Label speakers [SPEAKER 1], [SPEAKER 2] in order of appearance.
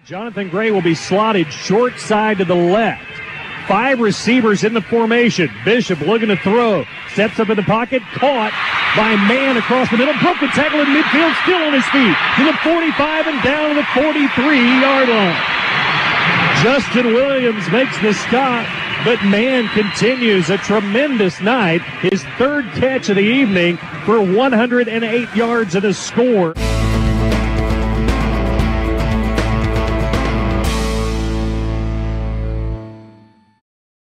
[SPEAKER 1] Jonathan Gray will be slotted short side to the left. 5 receivers in the formation. Bishop looking to throw. Steps up in the pocket. Caught by Mann across the middle. Broke the tackle in midfield. Still on his feet. To the 45 and down to the 43-yard line. Justin Williams makes the stop, but Mann continues a tremendous night. His 3rd catch of the evening for 108 yards and a score.